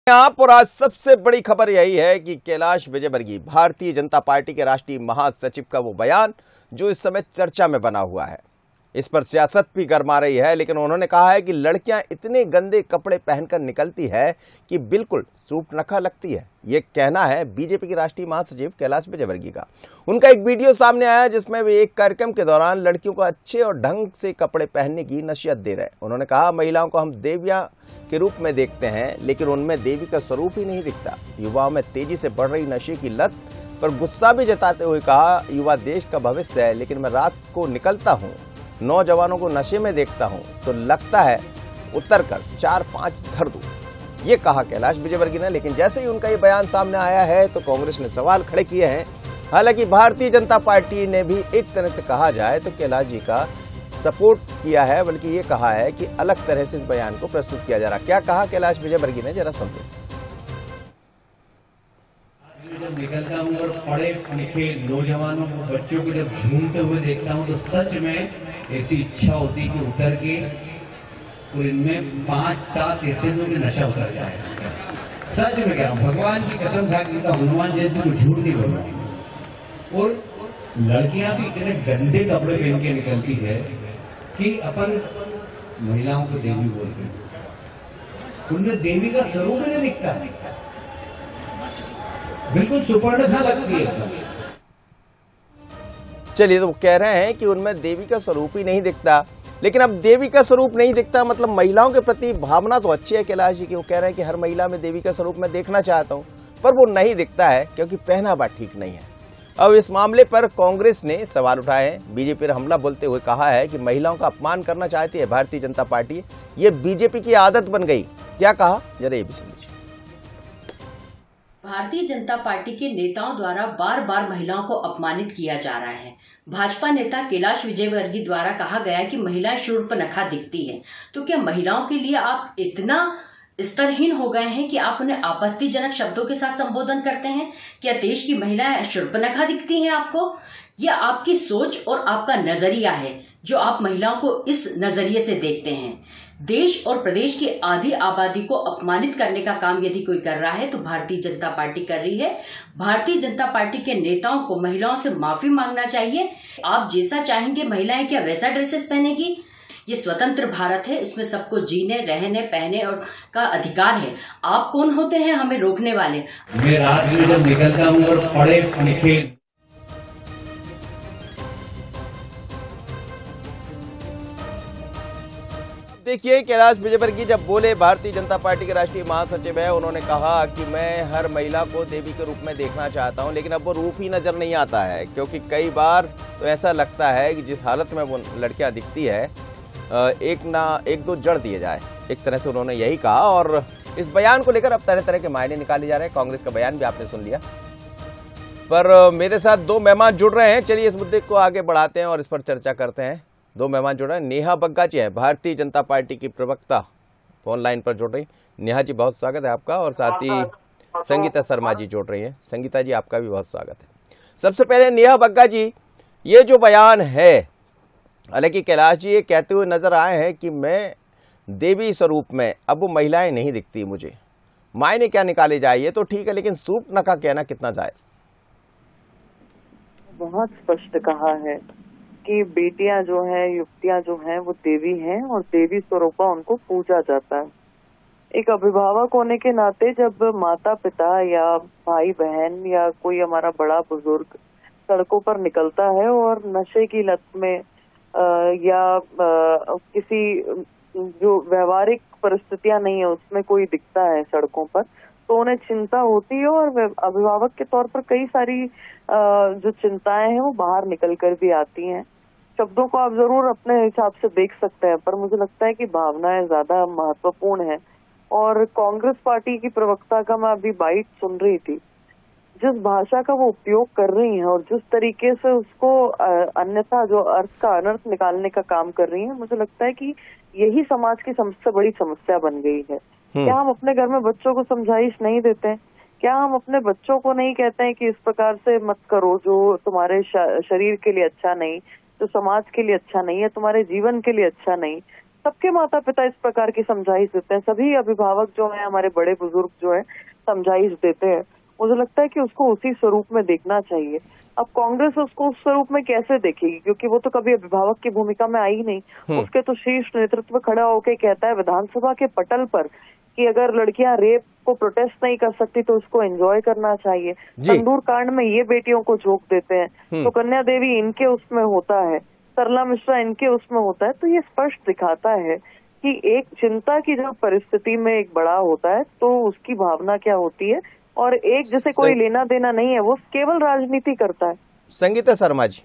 आप और आज सबसे बड़ी खबर यही है कि कैलाश विजयवर्गीय भारतीय जनता पार्टी के राष्ट्रीय महासचिव का वो बयान जो इस समय चर्चा में बना हुआ है, इस पर सियासत भी गरमा रही है। लेकिन उन्होंने कहा है कि लड़कियां इतने गंदे कपड़े पहनकर निकलती है कि बिल्कुल सूर्पनखा लगती है। ये कहना है बीजेपी के राष्ट्रीय महासचिव कैलाश विजयवर्गीय का। उनका एक वीडियो सामने आया जिसमें वे एक कार्यक्रम के दौरान लड़कियों को अच्छे और ढंग से कपड़े पहनने की नसीहत दे रहे। उन्होंने कहा, महिलाओं को हम देवियां के रूप में देखते हैं लेकिन उनमें देवी का स्वरूप ही नहीं दिखता। युवाओं में तेजी से बढ़ रही नशे की लत पर गुस्सा भी जताते हुए कहा, युवा देश का भविष्य है, लेकिन मैं रात को निकलता हूँ, नौजवानों को नशे में देखता हूं तो लगता है उतर कर 4-5 धर दूं। ये कहा कैलाश विजयवर्गीय ने। लेकिन जैसे ही उनका ये बयान सामने आया है तो कांग्रेस ने सवाल खड़े किए हैं। हालांकि भारतीय जनता पार्टी ने भी एक तरह से कहा जाए तो कैलाश जी का सपोर्ट किया है, बल्कि ये कहा है कि अलग तरह से इस बयान को प्रस्तुत किया जा रहा। क्या कहा कैलाश विजयवर्गीय ने, जरा सुनिए। जब निकलता हूँ और पढ़े लिखे नौजवानों को, बच्चों को जब झूमते हुए देखता हूँ तो सच में ऐसी इच्छा होती कि उतर के और इनमें 5-7 ऐसे लोग नशा उतर जाए। सच में क्या भगवान की कसम खा के हनुमान जयंती को झूठ नहीं बोलना। और लड़कियां भी इतने गंदे कपड़े पहन के निकलती है कि अपन महिलाओं को देवी बोलते हैं, उनमें देवी का स्वरूप नहीं दिखता, बिल्कुल सुपर्णखा लगती है। चलिए, तो कह रहे हैं कि उनमें देवी का स्वरूप ही नहीं दिखता। लेकिन अब देवी का स्वरूप नहीं दिखता मतलब महिलाओं के प्रति भावना तो अच्छी है कैलाश जी की। वो कह रहे हैं कि हर महिला में देवी का स्वरूप मैं देखना चाहता हूं, पर वो नहीं दिखता है क्योंकि पहनावा ठीक नहीं है। अब इस मामले पर कांग्रेस ने सवाल उठाए हैं। बीजेपी पर हमला बोलते हुए कहा है कि महिलाओं का अपमान करना चाहती है भारतीय जनता पार्टी, ये बीजेपी की आदत बन गई। क्या कहा, जरा ये भी समझिए। भारतीय जनता पार्टी के नेताओं द्वारा बार बार महिलाओं को अपमानित किया जा रहा है। भाजपा नेता कैलाश विजयवर्गीय द्वारा कहा गया कि महिलाएं शूर्पणखा दिखती हैं। तो क्या महिलाओं के लिए आप इतना स्तरहीन हो गए हैं कि आप उन्हें आपत्तिजनक शब्दों के साथ संबोधन करते हैं? क्या देश की महिलाएं शूर्पणखा दिखती हैं आपको? यह आपकी सोच और आपका नजरिया है जो आप महिलाओं को इस नजरिए से देखते हैं। देश और प्रदेश की आधी आबादी को अपमानित करने का काम यदि कोई कर रहा है तो भारतीय जनता पार्टी कर रही है। भारतीय जनता पार्टी के नेताओं को महिलाओं से माफी मांगना चाहिए। आप जैसा चाहेंगे महिलाएं क्या वैसा ड्रेसेस पहनेगी? ये स्वतंत्र भारत है, इसमें सबको जीने, रहने, पहने और का अधिकार है। आप कौन होते हैं हमें रोकने वाले? मैं रात में जब निकलता हूँ और पढ़े लिखे देखिए, कैलाश विजयवर्गीय जब बोले, भारतीय जनता पार्टी के राष्ट्रीय महासचिव है, उन्होंने कहा कि मैं हर महिला को देवी के रूप में देखना चाहता हूं, लेकिन अब वो रूप ही नजर नहीं आता है क्योंकि कई बार तो ऐसा लगता है कि जिस हालत में वो लड़कियां दिखती है एक दो जड़ दिए जाए। एक तरह से उन्होंने यही कहा और इस बयान को लेकर अब तरह तरह के मायने निकाले जा रहे हैं। कांग्रेस का बयान भी आपने सुन लिया, पर मेरे साथ 2 मेहमान जुड़ रहे हैं। चलिए इस मुद्दे को आगे बढ़ाते हैं और इस पर चर्चा करते हैं। 2 मेहमान जुड़ रहे हैं। नेहा बग्गा जी हैं, भारतीय जनता पार्टी की प्रवक्ता, फोन लाइन पर जुड़ रही। नेहा जी, बहुत स्वागत है आपका। और साथ ही संगीता शर्मा जी जुड़ रही हैं। संगीता जी, आपका भी बहुत स्वागत है। सबसे पहले नेहा बग्गा जी, ये जो बयान है, हालांकि कैलाश जी ये कहते हुए नजर आए हैं कि मैं देवी स्वरूप में, अब वो महिलाएं नहीं दिखती मुझे, मायने क्या निकाले जाए ये तो ठीक है, लेकिन सूर्पनखा कहना कितना जायज? बहुत स्पष्ट कहा है कि बेटियां जो हैं, युवतियां जो हैं, वो देवी हैं और देवी स्वरूपा उनको पूजा जाता है। एक अभिभावक होने के नाते जब माता पिता या भाई बहन या कोई हमारा बड़ा बुजुर्ग सड़कों पर निकलता है और नशे की लत में या किसी जो व्यवहारिक परिस्थितियां नहीं है उसमें कोई दिखता है सड़कों पर, तो उन्हें चिंता होती है और अभिभावक के तौर पर कई सारी जो चिंताएं हैं वो बाहर निकल कर भी आती हैं। शब्दों को आप जरूर अपने हिसाब से देख सकते हैं, पर मुझे लगता है कि भावनाएं ज्यादा महत्वपूर्ण है। और कांग्रेस पार्टी की प्रवक्ता का मैं अभी बाइट सुन रही थी, जिस भाषा का वो उपयोग कर रही हैं और जिस तरीके से उसको अन्यथा जो अर्थ का अनर्थ निकालने का काम कर रही हैं, मुझे लगता है कि यही समाज की सबसे बड़ी समस्या बन गई है। क्या हम अपने घर में बच्चों को समझाइश नहीं देते हैं? क्या हम अपने बच्चों को नहीं कहते हैं कि इस प्रकार से मत करो जो तुम्हारे शरीर के लिए अच्छा नहीं, जो समाज के लिए अच्छा नहीं है, तुम्हारे जीवन के लिए अच्छा नहीं? सबके माता पिता इस प्रकार की समझाइश देते हैं, सभी अभिभावक जो हैं, हमारे बड़े बुजुर्ग जो है समझाइश देते हैं। मुझे लगता है कि उसको उसी स्वरूप में देखना चाहिए। अब कांग्रेस उसको उस स्वरूप में कैसे देखेगी, क्योंकि वो तो कभी अभिभावक की भूमिका में आई नहीं। उसके तो शीर्ष नेतृत्व खड़ा होकर कहता है विधानसभा के पटल पर कि अगर लड़कियां रेप को प्रोटेस्ट नहीं कर सकती तो उसको एंजॉय करना चाहिए। तंदूर कांड में ये बेटियों को झोंक देते हैं, तो कन्या देवी इनके उसमें होता है, सरला मिश्रा इनके उसमें होता है। तो ये स्पष्ट दिखाता है कि एक चिंता की जब परिस्थिति में एक बड़ा होता है तो उसकी भावना क्या होती है, और एक जिसे कोई लेना देना नहीं है वो केवल राजनीति करता है। संगीता शर्मा जी,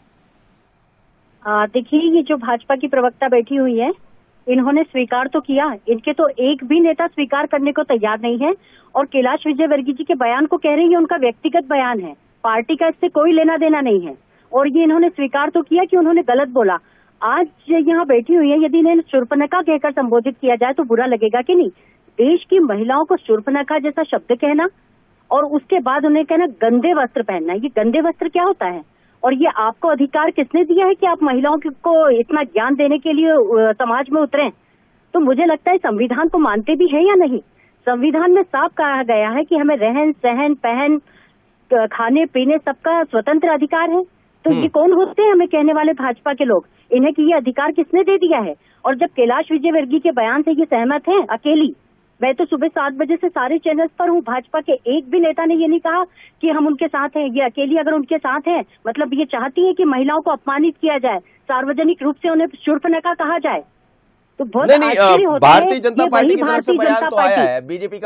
देखिए, ये जो भाजपा की प्रवक्ता बैठी हुई है, इन्होंने स्वीकार तो किया, इनके तो एक भी नेता स्वीकार करने को तैयार नहीं है, और कैलाश विजयवर्गीय जी के बयान को कह रही है उनका व्यक्तिगत बयान है, पार्टी का इससे कोई लेना देना नहीं है। और ये इन्होंने स्वीकार तो किया कि उन्होंने गलत बोला। आज यहाँ बैठी हुई है, यदि इन्हें शूर्पणखा कहकर संबोधित किया जाए तो बुरा लगेगा कि नहीं? देश की महिलाओं को शूर्पणखा जैसा शब्द कहना और उसके बाद उन्हें कहना गंदे वस्त्र पहनना, ये गंदे वस्त्र क्या होता है? और ये आपको अधिकार किसने दिया है कि आप महिलाओं को इतना ज्ञान देने के लिए समाज में उतरें? तो मुझे लगता है संविधान को मानते भी है या नहीं? संविधान में साफ कहा गया है कि हमें रहन सहन पहन खाने पीने सबका स्वतंत्र अधिकार है। तो ये कौन होते हैं हमें कहने वाले भाजपा के लोग? इन्हें कि ये अधिकार किसने दे दिया है? और जब कैलाश विजयवर्गीय के बयान से ये सहमत हैं अकेली, मैं तो सुबह 7 बजे से सारे चैनल्स पर हूँ, भाजपा के एक भी नेता ने ये नहीं कहा कि हम उनके साथ हैं। ये अकेली अगर उनके साथ है मतलब ये चाहती है कि महिलाओं को अपमानित किया जाए, सार्वजनिक रूप से उन्हें शूर्पणखा कहा जाए। तो बहुत आश्चर्य होता है। भारतीय जनता पार्टी की तरफ से बयान तो आया है, बीजेपी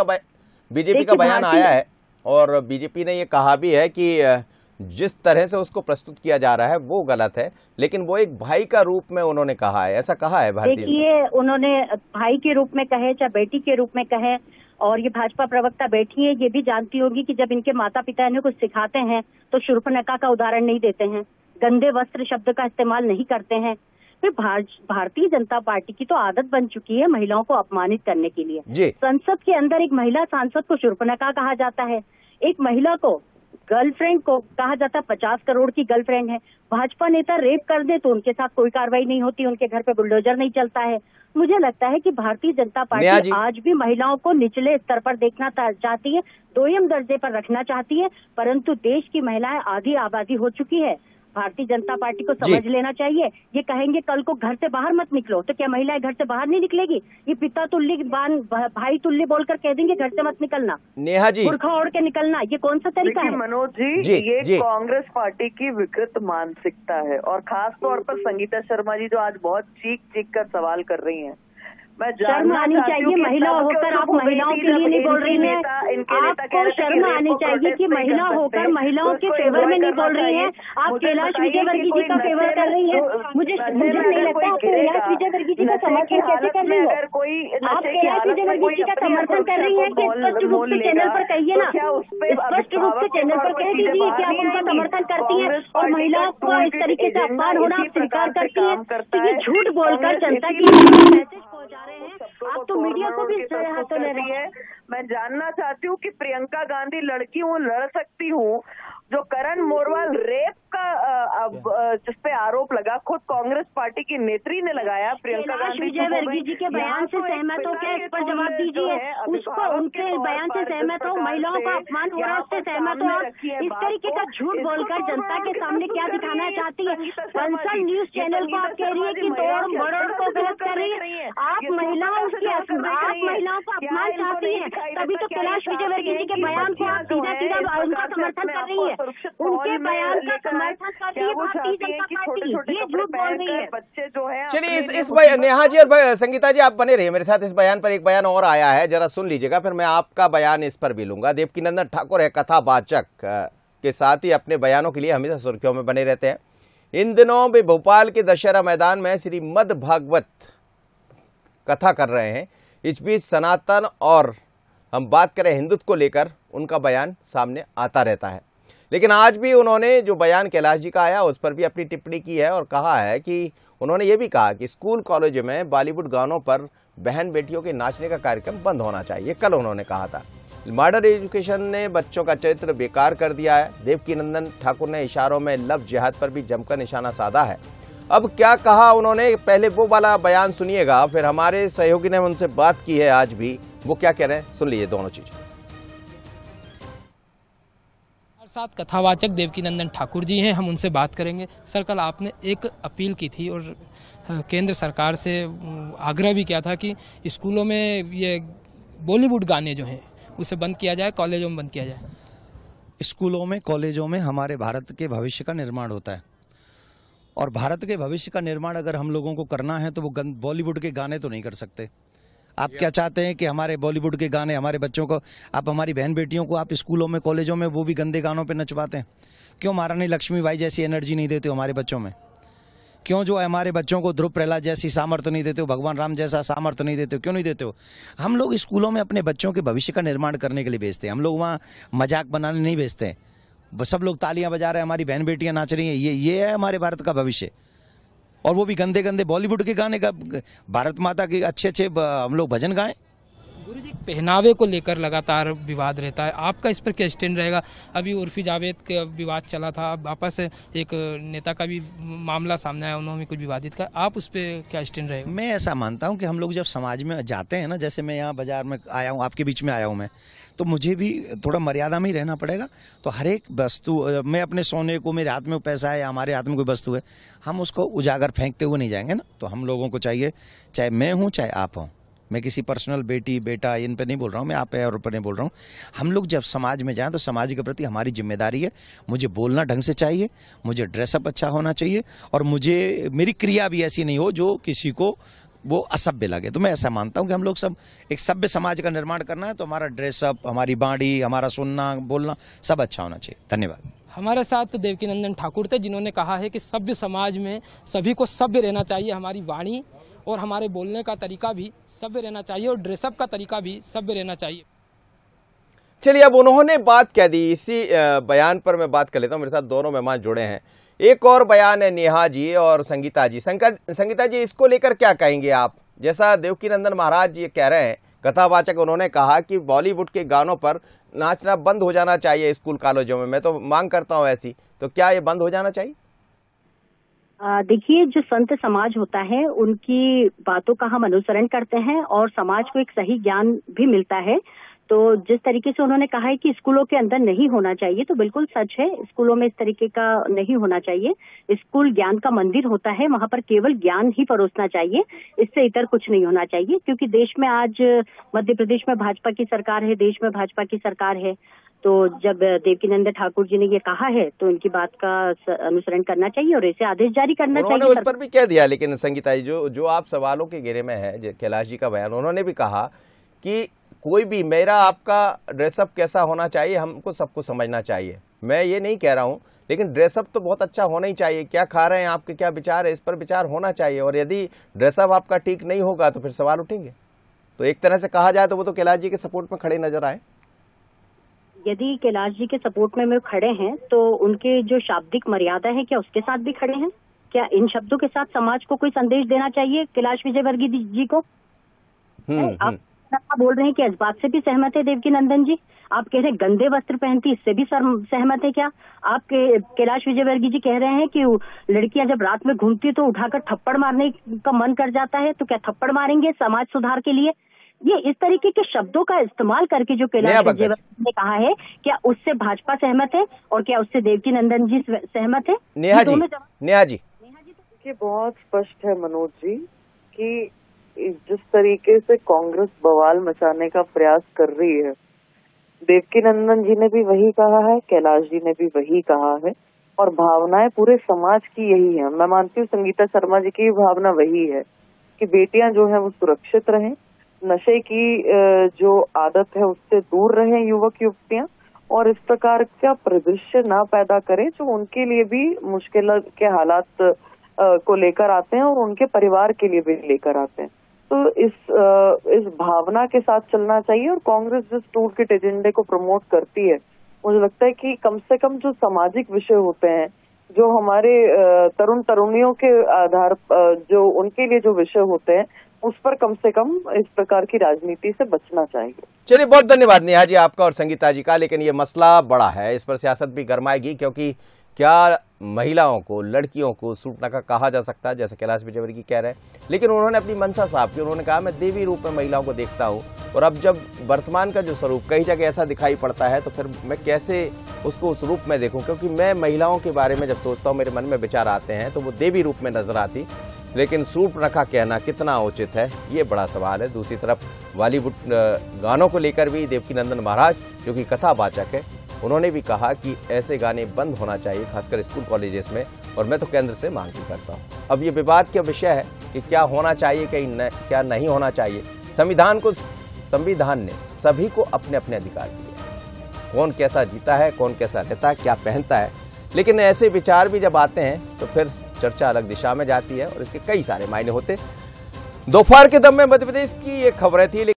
का बयान आया है, और बीजेपी ने ये कहा भी है कि जिस तरह से उसको प्रस्तुत किया जा रहा है वो गलत है, लेकिन वो एक भाई का रूप में उन्होंने कहा है, ऐसा कहा है भारतीय। देखिए, उन्होंने भाई के रूप में कहे चाहे बेटी के रूप में कहे, और ये भाजपा प्रवक्ता बैठी है, ये भी जानती होगी कि जब इनके माता पिता इन्हें कुछ सिखाते हैं तो शूर्पणखा का उदाहरण नहीं देते हैं, गंदे वस्त्र शब्द का इस्तेमाल नहीं करते हैं। फिर भारतीय जनता पार्टी की तो आदत बन चुकी है महिलाओं को अपमानित करने के लिए। संसद के अंदर एक महिला सांसद को शूर्पणखा कहा जाता है, एक महिला को गर्लफ्रेंड को कहा जाता है 50 करोड़ की गर्लफ्रेंड है। भाजपा नेता रेप कर दे तो उनके साथ कोई कार्रवाई नहीं होती, उनके घर पे बुलडोजर नहीं चलता है। मुझे लगता है कि भारतीय जनता पार्टी आज भी महिलाओं को निचले स्तर पर देखना चाहती है, दोयम दर्जे पर रखना चाहती है, परंतु देश की महिलाएं आधी आबादी हो चुकी है। भारतीय जनता पार्टी को समझ लेना चाहिए। ये कहेंगे कल को घर से बाहर मत निकलो, तो क्या महिलाएं घर से बाहर नहीं निकलेगी? ये पिता तुल्य भाई तुल्य बोलकर कह देंगे घर से मत निकलना, नेहा जी बुर्खा ओढ़ के निकलना, ये कौन सा तरीका है? मनोज जी, ये कांग्रेस पार्टी की विकृत मानसिकता है, और खास तौर पर संगीता शर्मा जी जो आज बहुत चीख चीख कर सवाल कर रही हैं। मैं शर्म आनी चाहिए, महिला होकर आप महिलाओं के लिए नहीं बोल रही हैं। आपको शर्म आनी चाहिए कि महिला होकर महिलाओं के फेवर में नहीं बोल रही हैं, आप कैलाश विजयवर्गीय जी का फेवर कर रही हैं। मुझे नहीं लगता आप कैलाश विजयवर्गीय जी का समर्थन कैसे कर रही हो? आप कैलाश विजयवर्गीय जी का समर्थन कर रही हैं कि स्पष्ट रूप से चैनल पर कहिए ना, स्पष्ट रूप से चैनल पर कह दीजिए कि आप उनका समर्थन करती हैं और महिलाओं को इस तरीके से अपमान होना आप स्वीकार करती हैं। तो ये झूठ बोलकर जनता की मैसेज पहुंचा रहे हैं। आप तो मीडिया को भी हाथों ले रही है। मैं जानना चाहती हूँ कि प्रियंका गांधी लड़की हूँ, लड़ सकती हूँ, जो करण मोरवाल रेप का जिस पे आरोप लगा खुद कांग्रेस पार्टी की नेत्री ने लगाया, प्रियंका गांधी विजयवर्गीय जी के बयान से सहमत हो क्या? इस पर जवाब दीजिए। उसको उनके बयान से सहमत हो, महिलाओं का अपमान हो रहा है उससे सहमत हो? इस तरीके का झूठ बोलकर जनता के सामने क्या दिखाना चाहती है? बंसल न्यूज चैनल को आप कह रही है कि तोड़ मरोड़ को गलत कर रही है। आप महिलाओं को अपमान चाहती है, तभी तो कैलाश विजयवर्गीय जी के बयान को आप सीधा सीधा उनका समर्थन कर रही है, उनके बयान का समर्थन कर रही है भारतीय जनता पार्टी। ये झूठ बोल रही है। बच्चे जो है चलिए इस नेहा जी और संगीता जी आप बने रहिए मेरे साथ। इस बयान पर एक बयान और आया है, जरा सुन लीजिएगा, फिर मैं आपका बयान इस पर भी लूंगा। देवकीनंदन ठाकुर है कथावाचक के साथ ही अपने बयानों के लिए हमेशा सुर्खियों में बने रहते हैं। इन दिनों भी भोपाल के दशहरा मैदान में श्रीमद् भागवत कथा कर रहे हैं। इस बीच सनातन और हम बात करें हिंदुत्व को लेकर उनका बयान सामने आता रहता है, लेकिन आज भी उन्होंने जो बयान कैलाश जी का आया उस पर भी अपनी टिप्पणी की है और कहा है कि उन्होंने ये भी कहा कि स्कूल कॉलेज में बॉलीवुड गानों पर बहन बेटियों के नाचने का कार्यक्रम बंद होना चाहिए। कल उन्होंने कहा था मॉडर्न एजुकेशन ने बच्चों का चरित्र बेकार कर दिया है। देवकीनंदन ठाकुर ने इशारों में लव जिहाद पर भी जमकर निशाना साधा है। अब क्या कहा उन्होंने, पहले वो वाला बयान सुनिएगा, फिर हमारे सहयोगी ने उनसे बात की है आज भी, वो क्या कह रहे हैं सुन लीजिए दोनों चीजें। साथ कथावाचक देवकीनंदन ठाकुर जी हैं, हम उनसे बात करेंगे। सर, कल आपने एक अपील की थी और केंद्र सरकार से आग्रह भी किया था कि स्कूलों में ये बॉलीवुड गाने जो हैं उसे बंद किया जाए, कॉलेजों में बंद किया जाए। स्कूलों में, कॉलेजों में हमारे भारत के भविष्य का निर्माण होता है और भारत के भविष्य का निर्माण अगर हम लोगों को करना है तो वो बॉलीवुड के गाने तो नहीं कर सकते। आप क्या चाहते हैं कि हमारे बॉलीवुड के गाने हमारे बच्चों को, आप हमारी बहन बेटियों को आप स्कूलों में, कॉलेजों में वो भी गंदे गानों पे नचवाते हैं? क्यों महारानी लक्ष्मीबाई जैसी एनर्जी नहीं देते हो हमारे बच्चों में? क्यों जो हमारे बच्चों को ध्रुव प्रहलाद जैसी सामर्थ्य नहीं देते हो, भगवान राम जैसा सामर्थ्य नहीं देते हो? क्यों नहीं देते हो? हम लोग स्कूलों में अपने बच्चों के भविष्य का निर्माण करने के लिए भेजते हैं, हम लोग वहाँ मजाक बनाने नहीं भेजते हैं। सब लोग तालियां बजा रहे हैं, हमारी बहन बेटियां नाच रही हैं, ये है हमारे भारत का भविष्य। और वो भी गंदे गंदे बॉलीवुड के गाने का, भारत माता के अच्छे हम लोग भजन गाएं। गुरुजी, पहनावे को लेकर लगातार विवाद रहता है, आपका इस पर क्या स्टैंड रहेगा? अभी उर्फी जावेद का विवाद चला था, अब वापस एक नेता का भी मामला सामने आया, उन्होंने कुछ विवादित कहा, आप उस पर क्या स्टैंड रहेगा? मैं ऐसा मानता हूं कि हम लोग जब समाज में जाते हैं ना, जैसे मैं यहाँ बाजार में आया हूँ, आपके बीच में आया हूँ मैं, तो मुझे भी थोड़ा मर्यादा में ही रहना पड़ेगा। तो हर एक वस्तु, मैं अपने सोने को, मेरे हाथ में पैसा है या हमारे हाथ में कोई वस्तु है, हम उसको उजागर फेंकते हुए नहीं जाएंगे ना। तो हम लोगों को चाहिए, चाहे मैं हूँ चाहे आप हों, मैं किसी पर्सनल बेटी बेटा इन पे नहीं बोल रहा हूँ, मैं आप पे और पर नहीं बोल रहा हूँ। हम लोग जब समाज में जाएं तो समाज के प्रति हमारी जिम्मेदारी है। मुझे बोलना ढंग से चाहिए, मुझे ड्रेसअप अच्छा होना चाहिए और मुझे, मेरी क्रिया भी ऐसी नहीं हो जो किसी को वो असभ्य लगे। तो मैं ऐसा मानता हूँ कि हम लोग सब एक सभ्य समाज का निर्माण करना है, तो हमारा ड्रेसअप, हमारी बाड़ी, हमारा सुनना बोलना सब अच्छा होना चाहिए। धन्यवाद। हमारे साथ देवकीनंदन ठाकुर थे, जिन्होंने कहा है कि सभ्य समाज में सभी को सभ्य रहना चाहिए, हमारी वाणी और हमारे बोलने का तरीका भी सभ्य रहना चाहिए और ड्रेसअप का तरीका भी सभ्य रहना चाहिए। चलिए, अब उन्होंने बात कह दी, इसी बयान पर मैं बात कर लेता हूं। मेरे साथ दोनों मेहमान जुड़े हैं। एक और बयान है नेहा जी और संगीता जी। संगीता जी, इसको लेकर क्या कहेंगे आप? जैसा देवकीनंदन महाराज ये कह रहे हैं, कथावाचक, उन्होंने कहा कि बॉलीवुड के गानों पर नाचना बंद हो जाना चाहिए स्कूल कॉलेजों में। मैं तो मांग करता हूं ऐसी, तो क्या ये बंद हो जाना चाहिए? देखिए, जो संत समाज होता है उनकी बातों का हम अनुसरण करते हैं और समाज को एक सही ज्ञान भी मिलता है। तो जिस तरीके से उन्होंने कहा है कि स्कूलों के अंदर नहीं होना चाहिए, तो बिल्कुल सच है, स्कूलों में इस तरीके का नहीं होना चाहिए। स्कूल ज्ञान का मंदिर होता है, वहां पर केवल ज्ञान ही परोसना चाहिए, इससे इतर कुछ नहीं होना चाहिए। क्योंकि देश में आज मध्य प्रदेश में भाजपा की सरकार है, देश में भाजपा की सरकार है। तो जब देवकीनंदन ठाकुर जी ने ये कहा है तो इनकी बात का अनुसरण करना चाहिए और ऐसे आदेश जारी करना चाहिए। उस पर भी कह दिया, लेकिन संगीता जी, जो आप सवालों के घेरे में है, कैलाश जी का बयान, उन्होंने भी कहा कि कोई भी, मेरा आपका ड्रेसअप कैसा होना चाहिए हमको सबको समझना चाहिए। मैं ये नहीं कह रहा हूँ, लेकिन ड्रेसअप तो बहुत अच्छा होना ही चाहिए। क्या खा रहे हैं, आपके क्या विचार है, इस पर विचार होना चाहिए। और यदि ड्रेसअप आपका ठीक नहीं होगा तो फिर सवाल उठेंगे। तो एक तरह से कहा जाए तो वो तो कैलाश जी के सपोर्ट में खड़े नजर आए। यदि कैलाश जी के सपोर्ट में खड़े हैं तो उनके जो शाब्दिक मर्यादा है, क्या उसके साथ भी खड़े हैं? क्या इन शब्दों के साथ समाज को कोई संदेश देना चाहिए कैलाश विजयवर्गीय जी को? आप बोल रहे हैं कि इस बात से भी सहमत है देवकीनंदन जी? आप कह रहे हैं गंदे वस्त्र पहनती, इससे भी सहमत है क्या? आप कैलाश विजयवर्गीय जी कह रहे हैं कि लड़कियां जब रात में घूमती तो उठाकर थप्पड़ मारने का मन कर जाता है, तो क्या थप्पड़ मारेंगे समाज सुधार के लिए? ये इस तरीके के शब्दों का इस्तेमाल करके जो कैलाश विजयवर्गीय ने कहा है, क्या उससे भाजपा सहमत है और क्या उससे देवकीनंदन जी सहमत है? नेहा जी देखिए, बहुत स्पष्ट है मनोज जी कि जिस तरीके से कांग्रेस बवाल मचाने का प्रयास कर रही है, देवकीनंदन जी ने भी वही कहा है, कैलाश जी ने भी वही कहा है और भावनाएं पूरे समाज की यही है। मैं मानती हूँ संगीता शर्मा जी की भावना वही है कि बेटियां जो है वो सुरक्षित रहें, नशे की जो आदत है उससे दूर रहें युवक युवतियां, और इस प्रकार का परिदृश्य ना पैदा करें जो उनके लिए भी मुश्किल के हालात को लेकर आते हैं और उनके परिवार के लिए भी लेकर आते हैं। तो इस भावना के साथ चलना चाहिए। और कांग्रेस जिस टूल किट एजेंडे को प्रमोट करती है, मुझे लगता है कि कम से कम जो सामाजिक विषय होते हैं, जो हमारे तरुण तरुणियों के आधार जो उनके लिए जो विषय होते हैं, उस पर कम से कम इस प्रकार की राजनीति से बचना चाहिए। चलिए, बहुत धन्यवाद नेहा जी आपका और संगीता जी का। लेकिन ये मसला बड़ा है, इस पर सियासत भी गरमाएगी, क्योंकि क्या महिलाओं को, लड़कियों को सूर्पनखा कहा जा सकता है जैसे कैलाश विजयवर्गीय कह रहे हैं? लेकिन उन्होंने अपनी मंशा साफ की। उन्होंने कहा मैं देवी रूप में महिलाओं को देखता हूं, और अब जब वर्तमान का जो स्वरूप कई जगह ऐसा दिखाई पड़ता है तो फिर मैं कैसे उसको उस रूप में देखूं, क्योंकि मैं महिलाओं के बारे में जब सोचता हूं मेरे मन में विचार आते हैं तो वो देवी रूप में नजर आती। लेकिन सूर्पनखा कहना कितना उचित है, ये बड़ा सवाल है। दूसरी तरफ बॉलीवुड गानों को लेकर भी देवकीनंदन महाराज जो कि कथावाचक है, उन्होंने भी कहा कि ऐसे गाने बंद होना चाहिए, खासकर स्कूल कॉलेजेस में, और मैं तो केंद्र से मांग भी करता हूँ। अब ये विवाद का विषय है कि क्या होना चाहिए, क्या नहीं होना चाहिए। संविधान ने सभी को अपने अपने अधिकार दिए, कौन कैसा जीता है, कौन कैसा रहता है, क्या पहनता है, लेकिन ऐसे विचार भी जब आते हैं तो फिर चर्चा अलग दिशा में जाती है और इसके कई सारे मायने होते। दोपहर के दम में मध्य प्रदेश की ये खबरें थी।